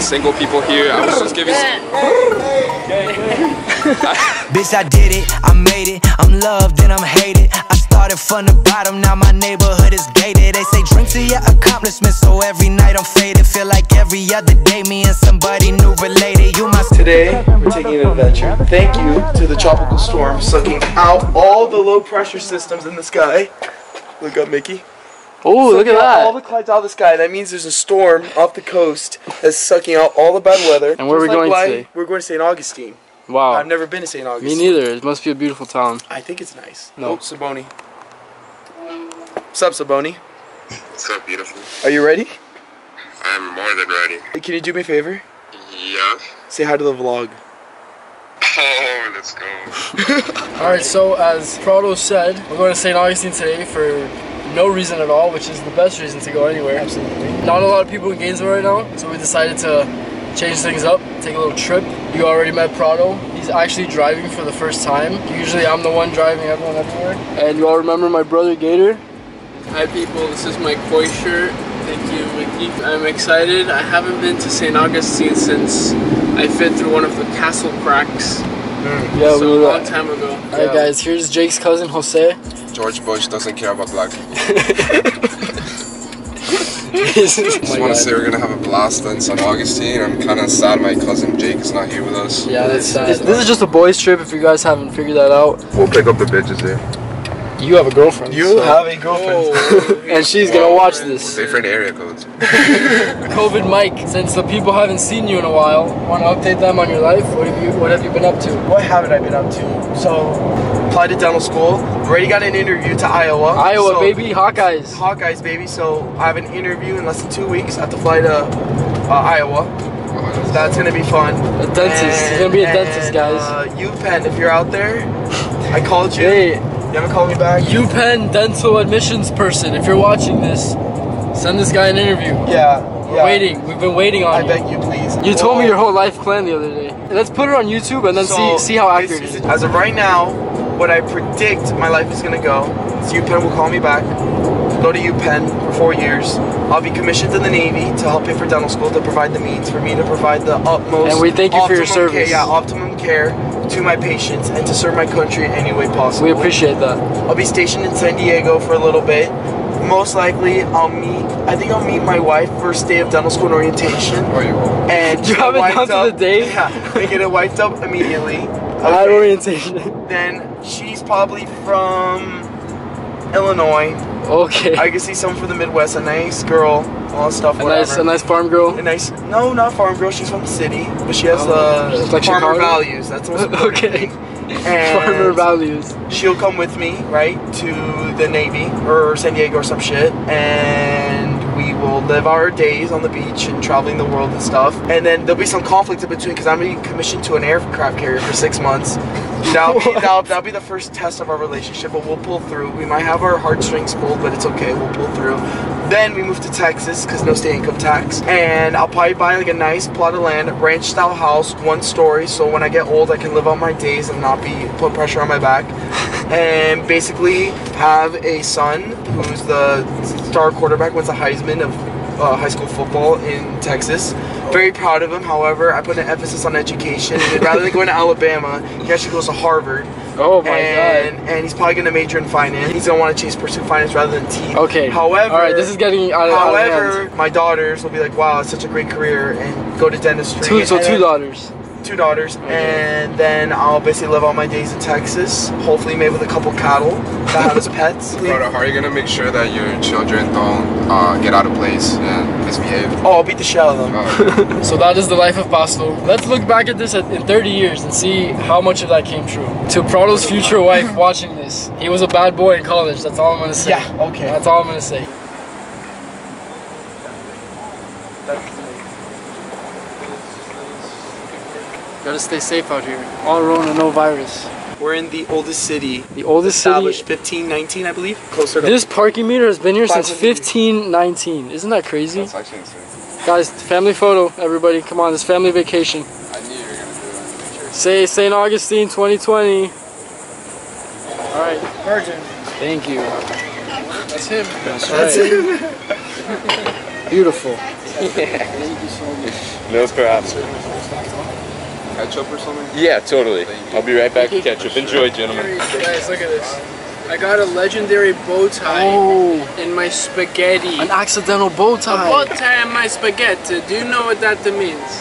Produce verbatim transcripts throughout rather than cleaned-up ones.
single people here. I was just giving some... Bitch, I did it, I made it, I'm loved and I'm hated. I started from the bottom, now my neighborhood is gated. They say drink to your accomplishments, so every night I'm faded. Feel like every other day me and somebody new related. You my... Today, we're taking an adventure. Thank you to the tropical storm sucking out all the low pressure systems in the sky. Look up, Mickey. Oh, look at that. All the clouds out of the sky. That means there's a storm off the coast that's sucking out all the bad weather. And where are we going like today? We're going to Saint Augustine. Wow. I've never been to Saint Augustine. Me neither. It must be a beautiful town. I think it's nice. No. Oh, Saboni. What's up, Saboni? What's up, beautiful? Are you ready? I'm more than ready. Can you do me a favor? Yeah. Say hi to the vlog. Oh, let's go. Alright, so as Prado said, we're going to Saint Augustine today for no reason at all, which is the best reason to go anywhere. Absolutely. Not a lot of people in Gainesville right now, so we decided to change things up, take a little trip. You already met Prado. He's actually driving for the first time. Usually I'm the one driving everyone everywhere. And you all remember my brother Gator? Hi people, this is my Koi shirt. Thank you, Mickey. I'm excited. I haven't been to Saint Augustine since I fit through one of the castle cracks. Mm. Yeah, so we were a long time ago. Alright yeah. guys, here's Jake's cousin Jose. George Bush doesn't care about black people. Just oh want to say we're gonna have a blast in Saint Augustine. I'm kind of sad my cousin Jake is not here with us. Yeah, that's sad. This, this is just a boys trip if you guys haven't figured that out. We'll pick up the bitches there. You have a girlfriend. You so. have a girlfriend. Oh. And she's Whoa. gonna watch this. Different area codes. COVID Mike, since the people haven't seen you in a while, want to update them on your life? What have you What have you been up to? What haven't I been up to? So, applied to dental school. Already got an interview to Iowa. Iowa, so, baby, Hawkeyes. Hawkeyes, baby. So I have an interview in less than two weeks. I have to fly to uh, Iowa. So that's gonna be fun. A dentist. And, He's gonna be a and, dentist, guys. Uh, UPenn, if you're out there, I called you. Hey. You haven't called me back? UPenn dental admissions person, if you're watching this, send this guy an interview. Yeah. We're yeah. waiting. We've been waiting on I you. beg you, please. You told me your whole life plan the other day. Let's put it on YouTube and then so see see how accurate it is. As of right now, what I predict my life is gonna go is UPenn will call me back. Go to UPenn for four years. I'll be commissioned in the Navy to help pay for dental school, to provide the means for me to provide the utmost. And we thank you for your service. Care, yeah, optimum care to my patients and to serve my country in any way possible. We appreciate that. I'll be stationed in San Diego for a little bit. Most likely, I'll meet. I think I'll meet my wife first day of dental school and orientation. Oh, you will. And you haven't gone to the day? Yeah, and get it wiped up immediately. Okay. At orientation. Then she's probably from Illinois. Okay. I can see someone from the Midwest, a nice girl, all that stuff. A whatever. nice, a nice farm girl. A nice, no, not farm girl. She's from the city, but she has oh, uh, like farmer Chicago? values. That's what's important. Okay. And farmer values. She'll come with me, right, to the Navy or San Diego or some shit, and we will live our days on the beach and traveling the world and stuff. And then there'll be some conflict in between because I'm being commissioned to an aircraft carrier for six months. That'll be, that'll, that'll be the first test of our relationship, but we'll pull through. We might have our heartstrings pulled, but it's okay. We'll pull through. Then we move to Texas because no state income tax, and I'll probably buy like a nice plot of land, ranch style house, one story, so when I get old I can live out my days and not be put pressure on my back. And basically have a son who's the star quarterback, wins the Heisman of uh, high school football in Texas. Very proud of him. However, I put an emphasis on education. Rather than going to Alabama, he actually goes to Harvard. Oh my and, god. And he's probably going to major in finance. He's going to want to chase pursue finance rather than teeth. Okay. However, all right, this is getting out of, however, out of hand. My daughters will be like, wow, it's such a great career, and go to dentistry. Two, so and two then, daughters. Two daughters, okay. And then I'll basically live all my days in Texas. Hopefully, maybe with a couple cattle that have as pets. Brother, how are you gonna make sure that your children don't uh, get out of place and misbehave? Oh, I'll beat the shit out of them. Oh. So that is the life of Pasto. Let's look back at this at, in thirty years and see how much of that came true. To Prado's future wife watching this, he was a bad boy in college. That's all I'm gonna say. Yeah. Okay. That's all I'm gonna say. Gotta stay safe out here. All Rona, no virus. We're in the oldest city. The oldest established city? fifteen nineteen, I believe. Closer to this parking meter has been here since five hundred fifteen nineteen. Isn't that crazy? That's actually insane. Guys, family photo, everybody. Come on, this family vacation. I knew you were gonna do it. Say Saint Augustine twenty twenty. Alright. Virgin. Thank you. That's him. That's, That's right. him. Beautiful. Thank you so much. Mills perhaps. Ketchup or something? Yeah, totally. I'll be right back with ketchup. Enjoy, gentlemen. Guys, look at this. I got a legendary bow tie Oh, in my spaghetti. an accidental bow A tie. bow tie in my spaghetti. Do you know what that means?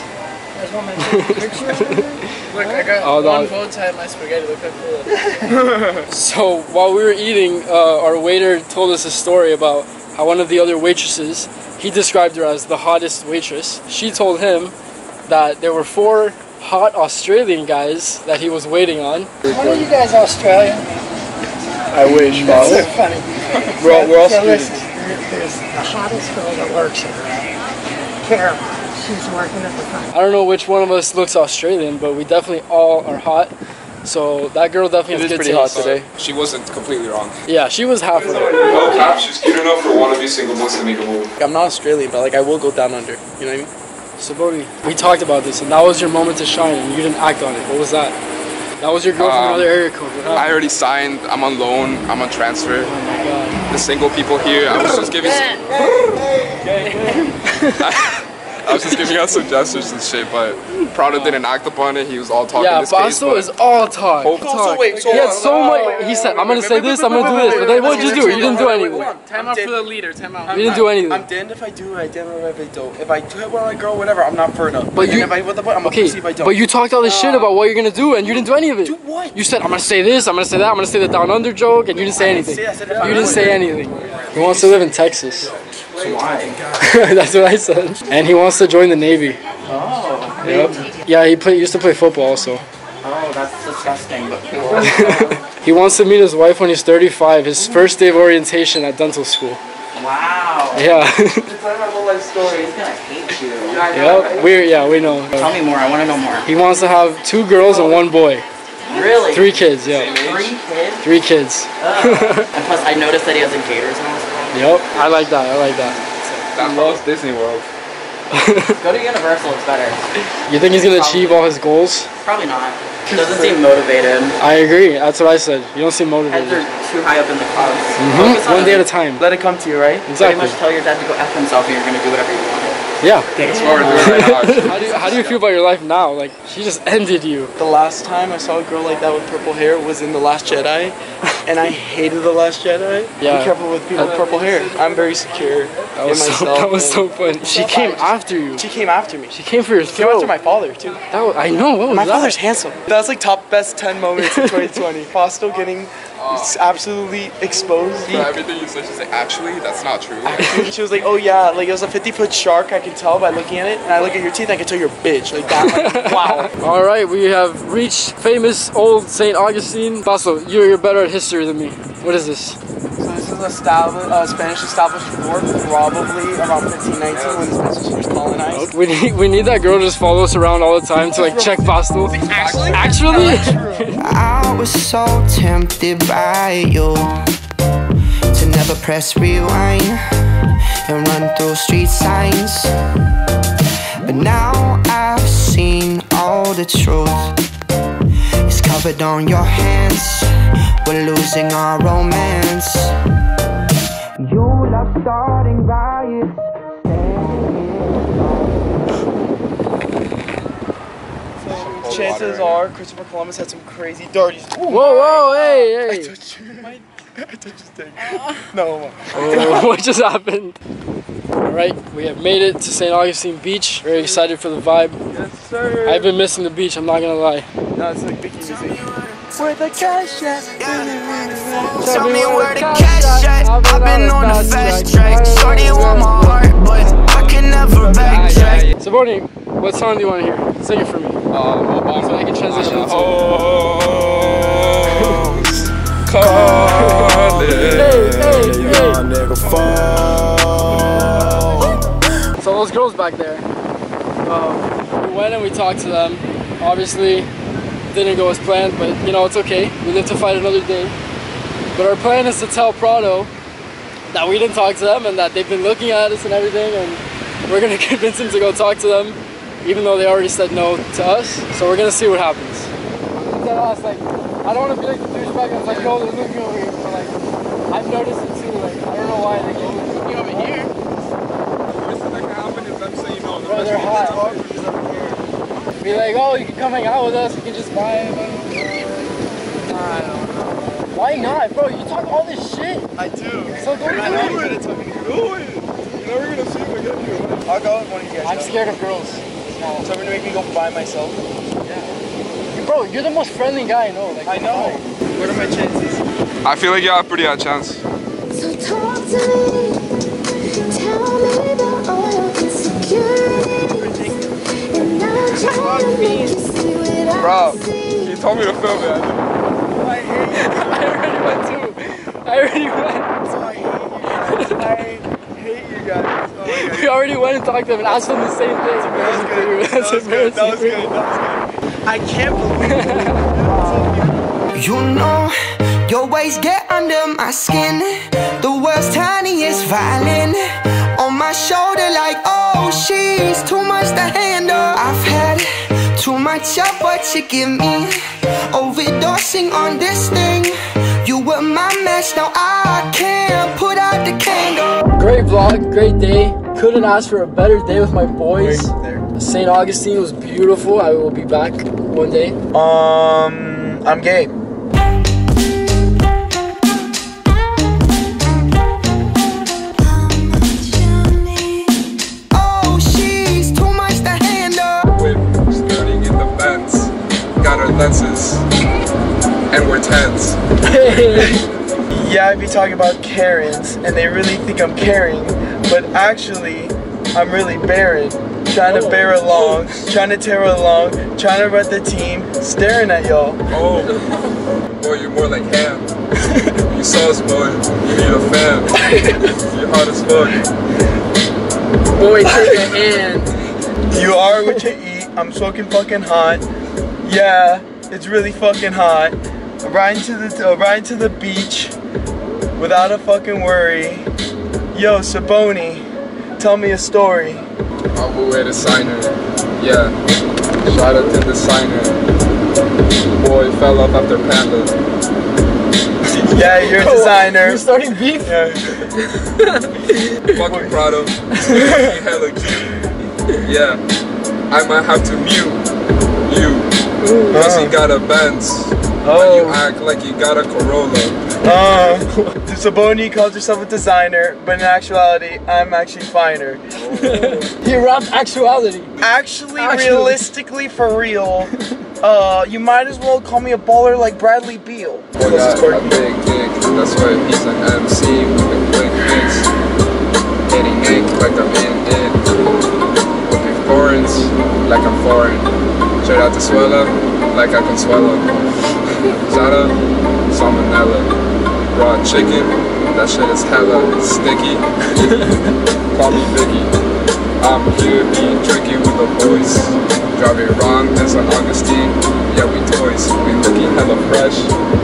Look, I got Oh, one no. bow tie in my spaghetti. Look how cool that is. So while we were eating, uh, our waiter told us a story about how one of the other waitresses, he described her as the hottest waitress. She told him that there were four hot Australian guys that he was waiting on. One of you guys Australian? I wish, That's so funny. We're all, we're all So students. listen, there's the hottest girl that works here, right? Carol. She's working at the front. I don't know which one of us looks Australian, but we definitely all are hot. So that girl definitely has good taste. today. She wasn't completely wrong. Yeah, she was half of it. No cap, she's cute enough for wannabe single boys to make a move. I'm not Australian, but like I will go down under. You know what I mean? So Bodhi, we talked about this, and that was your moment to shine, and you didn't act on it. What was that? That was your girl from Um, another area code. What I happened? already signed. I'm on loan. I'm on transfer. Oh my god. The single people here. I was just giving. I was just giving out suggestions and shit, but Prado didn't act upon it. He was all talk Yeah, in this case. Basto but is all talk. Hope- talk. wait, so he had hold on, so hold on, much. wait, wait, He said, wait, "I'm gonna wait, say wait, this. wait, I'm gonna do wait, this." wait, But then wait, what did you wait, do? wait, You didn't do wait, wait, anything. wait, wait. Time out for the leader. Time out. You didn't do anything. I'm damned if I do, I damn if I don't. If I do it well, I girl, whatever, I'm not for enough. But And you- if I with the boy, I'm Okay, gonna see if I don't. but you talked all this shit about what you're gonna do, and you didn't do any of it. Do what? You said, "I'm gonna say this. I'm gonna say that. I'm gonna say the down under joke," and you didn't say anything. say- I said if I You didn't would. say anything. He wants to live in Texas. Why? That's what I said. And he wants to join the Navy. Oh. Yep. Yeah, he play, used to play football also. Oh, that's disgusting, but cool. He wants to meet his wife when he's thirty-five. His first day of orientation at dental school. Wow. Yeah. It's like my whole life story. He's gonna hate you. Yep. We're yeah, we know. Tell me more. I want to know more. He wants to have two girls and one boy. Really? Three kids. Yeah. Three kids? Three kids. Ugh. And plus, I noticed that he has a Gators mask. Yep. I like that. I like that. That loves Disney World. Go to Universal. It's better. You think he's gonna achieve all his goals? Probably not. He doesn't seem motivated. I agree. That's what I said. You don't seem Heads motivated. are too high up in the clouds. Mhm. Focus on One day at it. a time. Let it come to you, right? Pretty Exactly. much tell your dad to go F himself and you're gonna do whatever you want. Yeah. That's what we're doing right now. How do you, how do you feel about your life now? Like she just ended you. The last time I saw a girl like that with purple hair was in The Last Jedi, and I hated The Last Jedi. Yeah. Be careful with people with purple hair. I'm very secure That was in so, myself. that was and so funny. She came after you. She came after me. She She came for your came after throat. my father too. That was, I know. What was My that? father's handsome. That's like top best ten moments in twenty twenty. Fosto getting absolutely exposed. For everything you said, she's like, actually, that's not true. She was like, oh yeah, like it was a fifty foot shark, I can tell by looking at it. And I look at your teeth, I can tell you're a bitch. Like that, like, wow. All right, we have reached famous old Saint Augustine. Basso, you're, you're better at history than me. What is this? So this is a established, uh, Spanish established fort, probably around fifteen nineteen when the Spanish was colonized. We need we need that girl to just follow us around all the time to like check Basso. Actually? Actually? I was so tempted by you to never press rewind and run through street signs. But now I've seen all the truth. It's covered on your hands. We're losing our romance. You love starting riots. Chances are Christopher Columbus had some crazy dirties. Whoa, whoa, hey, hey. I touched his dick. No. Oh, what just happened? Alright, we have made it to Saint Augustine Beach. Very excited for the vibe. Yes, sir. I've been missing the beach, I'm not gonna lie. No, it's like Mickey music. Where the cash at? Tell me where the cash at. I've been on the fast track. Shorty want my heart, but I can never backtrack. So Bonnie, what song do you want to hear? Sing it for me. Uh, So I can transition into oh, Hey, hey, hey. So those girls back there, um, we went and we talked to them. Obviously, didn't go as planned, but you know, it's okay. We live to fight another day. But our plan is to tell Prado that we didn't talk to them and that they've been looking at us and everything, and we're gonna convince him to go talk to them, even though they already said no to us. So we're gonna see what happens. Dead ass, like, I don't want to be like the douchebag that's like, yo, they're looking over here, but like, I've noticed it too. Like, I don't know why they keep looking over here. Worst thing that can happen is them saying no. Bro, they're hot. Be like, oh, you can come hang out with us. You can just buy it. I don't know. Why not, bro? You talk all this shit. I do. So go do I it. do it. It's okay. Do it. You're never gonna see if I get you. I'll go with one of you guys. I'm go. scared of girls. No. So I'm gonna make me go by myself. Yeah. Bro, you're the most friendly guy I know. Like, I know. What are my chances? I feel like you have a pretty high chance. So talk to me, tell me about all your insecurities, and I'll try to make you see what Bro, I see. he told me to film it. I hate you. I already went too. I already went. I hate you guys. I hate you guys. Oh my God. We already went and talked to them and asked them the same thing. That was good. That was good. That was good. That was good. I can't believe it. You know, your ways get under my skin. The world's tiniest violin on my shoulder, like, oh, she's too much to handle. I've had too much of what you give me, overdosing on this thing. You were my match, now I can't put out the candle. Great vlog, great day. Couldn't ask for a better day with my boys. Saint Augustine was beautiful. I will be back one day. Um, I'm gay. Oh, she's too much to handle. Whip, skirting in the Benz. Got our lenses. And we're tens. Yeah, I'd be talking about Karens, and they really think I'm caring, but actually, I'm really barren. Trying to bear along, trying to tear along, trying to run the team, staring at y'all. Oh, boy, you're more like ham. You sauce, boy. You need a fan. You're hot as fuck. Boy, take a hand. You are what you eat. I'm smoking fucking hot. Yeah, it's really fucking hot. Riding to the uh, riding to the beach without a fucking worry. Yo, Saboni, tell me a story. I'm a way designer. Yeah. Shout out to the designer. Boy fell off after Panda. Yeah, you're a designer. You're starting beef? Yeah. Fucking proud of. Hella cute. Yeah. I might have to mute you. Cause you got a Benz. Oh. And you act like you got a Corolla. Uh, Saboni calls herself a designer, but in actuality, I'm actually finer. He rapped actuality. Actually, Actually. realistically, for real, uh, you might as well call me a baller like Bradley Beal. Boy got a big dick. That's why he's an M C with a quick mix. Hitting Nick like the man did. Looking foreigns like I'm foreign. Straight out to Swella like I can swallow. Shout out salmonella. Raw chicken, that shit is hella sticky. Call me Biggie. I'm here being tricky with the boys. Driving wrong in Saint Augustine. Yeah, we toys. We looking hella fresh.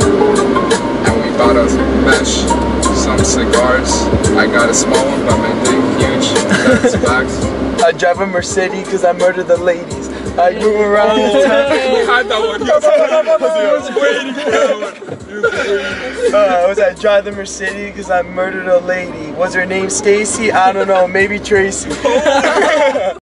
And we bought us mesh. Some cigars. I got a small one, but my dick huge. That's facts. I drive a Mercedes because I murder the ladies. I move around the town. He had that one. He was, he was waiting for that one. He was waiting. Uh, was I drive the Mercedes because I murdered a lady? Was her name Stacy? I don't know. Maybe Tracy.